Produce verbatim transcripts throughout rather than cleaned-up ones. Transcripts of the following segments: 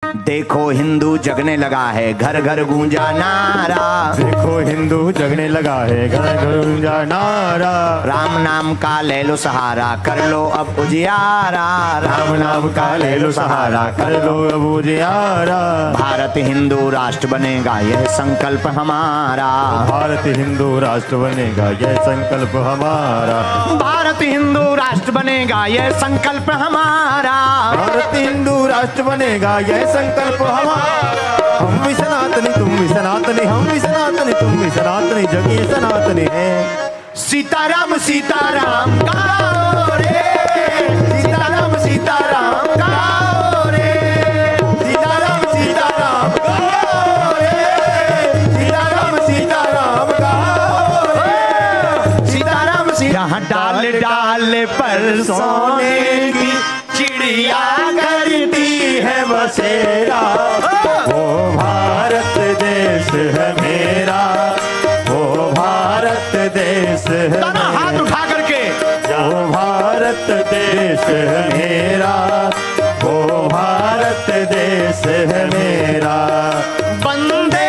देखो हिंदू जगने लगा है, घर घर गूंजा नारा। देखो हिंदू जगने लगा है, घर घर गूंजा नारा। राम नाम का ले लो सहारा, कर लो अब उजियारा। राम नाम का ले लो सहारा, कर लो अब उजियारा। भारत हिंदू राष्ट्र बनेगा यह संकल्प हमारा। भारत हिंदू राष्ट्र बनेगा यह संकल्प हमारा। भारत हिंदू राष्ट्र बनेगा यह संकल्प हमारा। भारत हिंदू राष्ट्र बनेगा यह संकल्प हमारा। हम भी सनातनी तुम भी सनातनी, हम भी सनातनी तुम भी सनातनी, जग ये सनातनी है। सीताराम सीताराम गाओ रे, सीताराम सीताराम गाओ रे, सीताराम सीताराम गाओ रे, सीताराम सीताराम गाओ रे, सीताराम सीताराम। जहाँ डाल डाल पर सोने की चिड़िया करती है बसेरा, वो भारत देश है मेरा, वो भारत देश है दोनों हाथ उठा करके। वो भारत देश है मेरा, वो भारत देश है मेरा। वंदे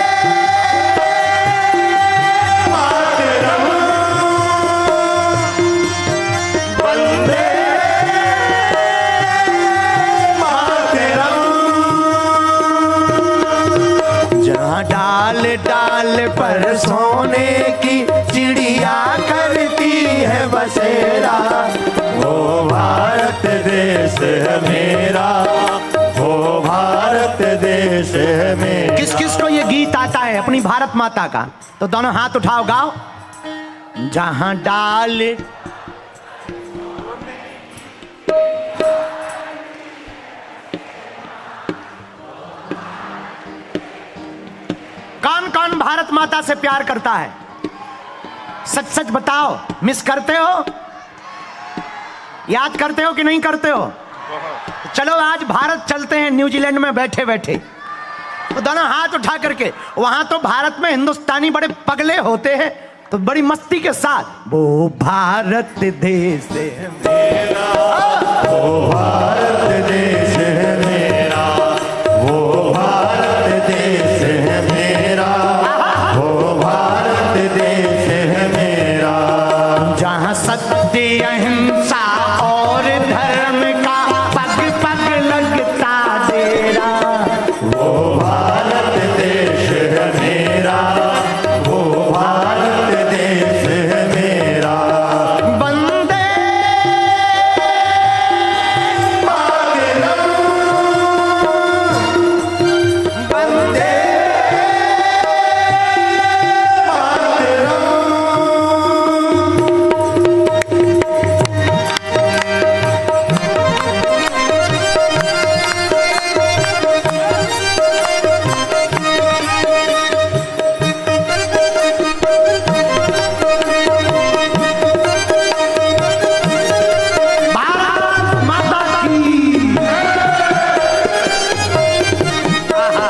मातरम, वंदे जहाँ डाल डाल पर सोने की चिड़िया करती है बसेरा, वो भारत देश है मेरा, वो भारत देश है मेरा। किस किस को ये गीत आता है अपनी भारत माता का? तो दोनों हाथ उठाओ गाओ। जहाँ डाल कौन कौन भारत माता से प्यार करता है? सच सच बताओ, मिस करते हो? याद करते हो कि नहीं करते हो? चलो आज भारत चलते हैं न्यूजीलैंड में बैठे बैठे, तो दोनों हाथ उठा करके। वहां तो भारत में हिंदुस्तानी बड़े पगले होते हैं, तो बड़ी मस्ती के साथ वो भारत देश है मेरा, वो भारत देश है मेरा, वो भारत देश है मेरा, वो भारत देश है मेरा। जहाँ सत्य अहिंसा और धर्म का पग पग लगता डेरा, वो भारत देश है मेरा, वो भारत देश है मेरा। वंदे मातरम, वंदे मातरम। भारत माता की। आहा।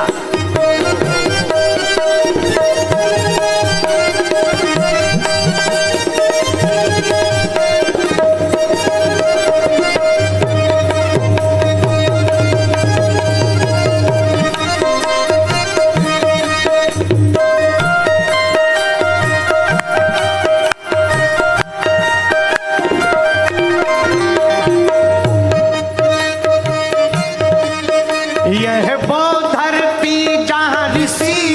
यह वो धरती जहाँ ऋषि